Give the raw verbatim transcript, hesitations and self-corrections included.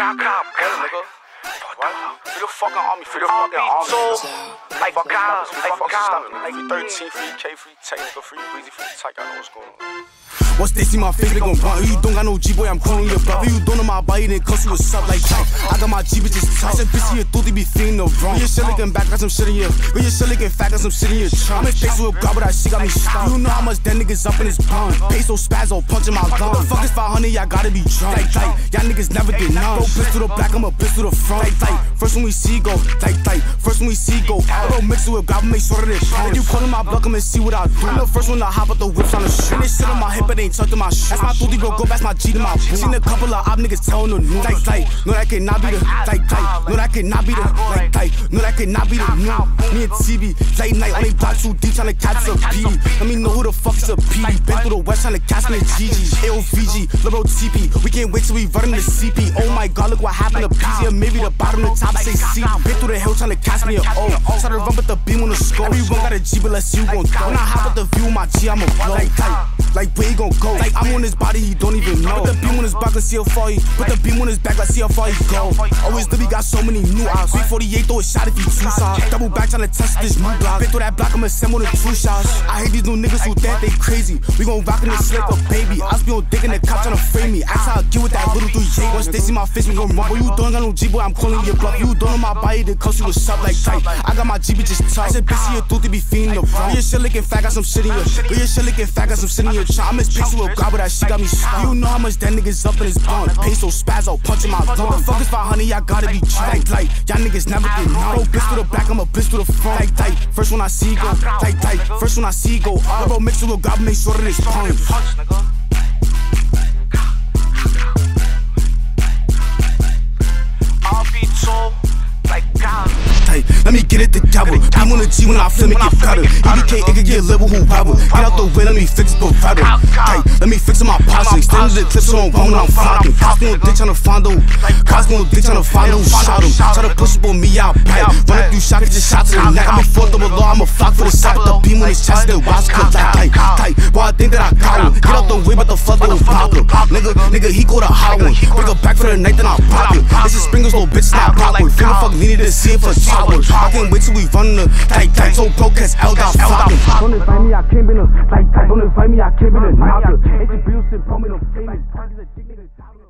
nigga. Free the fucking army, free the fucking army. So, like fuck out, like fuck out. Like thirteen, free K, free technical, free Weezy, free tight. I know what's going on. Once they see my face, they gon' run. You don't got no G-boy, I'm calling your brother. You don't know my body, then cuss you a sub like that. I got my G bitches tight. I said, bitch, you thought they be feeling the wrong. When your shit looking back, got some shit in your. When your shit looking fat, got some shit in your trunk. I'm in face with a grab, but that shit got me stuck. You know how much that niggas up in his bun. Peso spazzo, punching my gun. The fuck is five hundred, y'all gotta be drunk. Like, like, y'all niggas never get none. Bro, bitch to the back, I'm a bitch to the front. Like, like, first when we see go. Like, like, first when we see go. Bro, mix it with grab, make sure that it's fun. If you callin' my block, I'ma see what I do. I'm the first one to hop out the whips on the shit. This shit on my hip, but ain't tucked in my shit. My booty bro, go back my G to my boo. Seen a couple of op niggas telling no news. Like, like, no that cannot be the. Like, like, no that cannot be the. Like, like, no that cannot be the new. Me and T V, late night, only block too deep, tryna catch a P. Let me know who the fuck is a P. Been through the west, tryna catch me a G G. A O V G, Lil T P. We can't wait till we run in the C P. Oh my god, look what happened to P Z. Or maybe the bottom, the top say C. Been through the hill, tryna catch me a O. Try to run with the beam on the scope. Everyone got a G, but let's see who gon' throw. When I hop with the view, my G, I'ma blow. Like, like, like where he gon' go? Like, I'm on his body, he don't even know. Put the beam on his back, let's see how far he. Put the beam on his back, let's see how far he go. Always Libby got so many new eyes. three forty-eight, throw a shot if you too soft. Double back tryna test this new block. Been through that block, I'ma send on the two shots. I hate these new niggas who think they crazy. We gon' rock in this slick a baby. I be on dick in the cop tryna frame me. Ask how I get with that little three J. Once they see my face, we gon' rumble. You don't got no G boy, I'm calling your bluff. You don't know my body, they cuss you a sub like tight. I got my G bitches tight. I said, bitch, you thought they be feeling the wrong. Your shit looking fat, got some shit in your. But your shit looking fat, got some shit in your trunk. I'm as pixel with grab, but that shit got me stuck. You know how much that niggas up in his bun. Peso spazzo, punching my gun. The fuck is five hundred, y'all gotta be drunk. Like, like, y'all niggas never get none. Bro, bitch to the back, I'm a bitch to the front. Like, like, first when I see go. Like, like, first when I see go. Bro, mix it with grab, make sure that it's punch. I'll be told, like God. Let me get it together. Beam on the G when I flip, make it better. E B K, it can get level, who rebel. Get out the way, let me fix it, go better. Hey, let me fix it my posture. Extended the clips so I don't run when I'm flocking. Cosmo dick tryna find out. Cosmo dick tryna find out. Shot him. Try to push up on me, I'll bite. Run up, you shot, get your shot to the neck. I'm a fourth of a law, I'm a flock for the sack. The beam on his chest, then watch cut like tight, tight. Boy, I think that I got him. Get out the way, but the fuck don't pop him. Nigga, nigga, he go to Holland. Bring her back for the night, then I'll pop it. This is Springer's little bitch, not Brockwood. Finna fuck needed to see it for chopper. I can't wait till we run the tight, tight. So broke as L dot fucking. Don't invite me, I can't be no tight, tight. Don't invite me, I can't be no knocker. It's a beautiful, bro, me no famous.